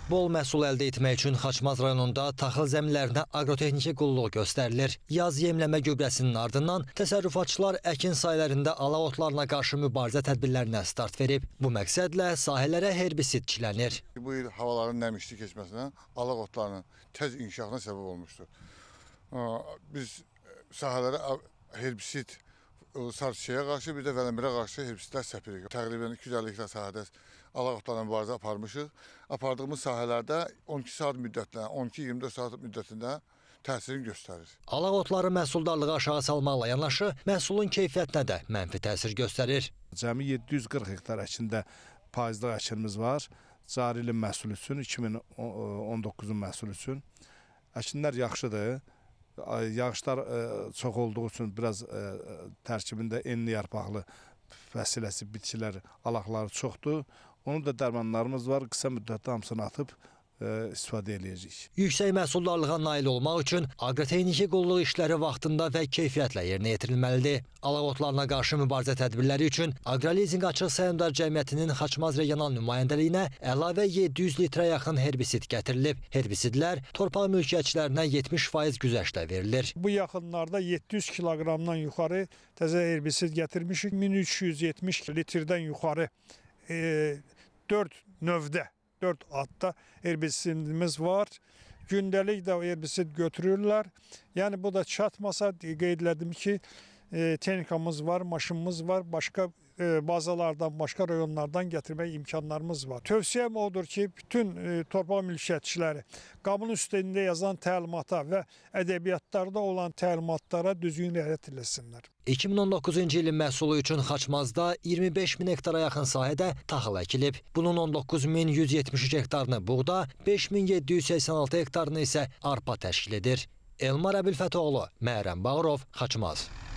Bol məhsul əldə etmək üçün Xaçmaz rayonunda taxıl zəmilərinə aqrotexniki qulluq göstərilir. Yaz yemləmə gübrəsinin ardından təsərrüfatçılar əkin sahələrində alaq otlarına qarşı mübarizə tədbirlərinə start verib. Bu məqsədlə sahələrə herbisid çilənir. Bu il havaların nəmişli keçməsinə alaq otlarının tez inkişafına səbəb olmuşdur. Biz sahələrə herbisid sarçıya qarşı, bir də vələmirə qarşı herbisidlər səpirik. Təqribən 250 hektar sahədə alaq otlarla mübarizə aparmışıq. Apardığımız sahələrdə 12 saat müddətlə, 12-24 saat müddətində təsirini göstərir. Alaq otları məhsuldarlığı aşağı salmaqla yanaşı, məhsulun keyfiyyətinə də mənfi təsir göstərir. Cəmi 740 hektar əkində payızlıq əkinimiz var. Cari ilin məhsul üçün, 2019-un məhsul üçün. Əkinlər yaxşıdır. Yağışlar çox olduğu üçün biraz tərkibində enli yarpaqlı fəsiləsi bitkilər, alaqları çoxdur. Onun da dərmanlarımız var. Qısa müddətdə hamısını atıb istifadə edəcəyik. Yüksək məhsuldarlığa nail olmaq üçün aqrotexniki qulluq işləri vaxtında və keyfiyyətlə yerinə yetirilməlidir. Alaq otlarına qarşı mübarizə tədbirləri üçün Aqrolizinq Açıq Səhmdar Cəmiyyətinin Xaçmaz regional nümayəndəliyinə əlavə 700 litrə yaxın herbisid gətirilib. Herbisidlər torpaq mülkiyyətçilərinə 70% güzəştlə verilir. Bu yaxınlarda 700 kiloqramdan yuxarı təzə herbisid gətirmişik. 1370 litrdən yuxarı 4 növdə. 4 adda herbisidimiz var. Gündəlik də herbisid götürürlər. Yəni bu da çatmasa qeyd elədim ki, texnikamız var, maşınımız var, başqa bazalardan, başqa rayonlardan gətirmək imkanlarımız var. Tövsiyəm odur ki, bütün torpaq mülkiyyətçiləri qabın üstündə yazan təlimata və ədəbiyyatlarda olan təlimatlara düzgün riayət etsinlər. 2019-cu ilin məhsulu üçün Xaçmazda 25 min hektara yaxın sahədə taxıl əkilib. Bunun 19.173 hektarını buğda, 5786 hektarını isə arpa təşkil edir. Elmar Əbilfətoğlu, Məhrəm Bağırov, Xaçmaz.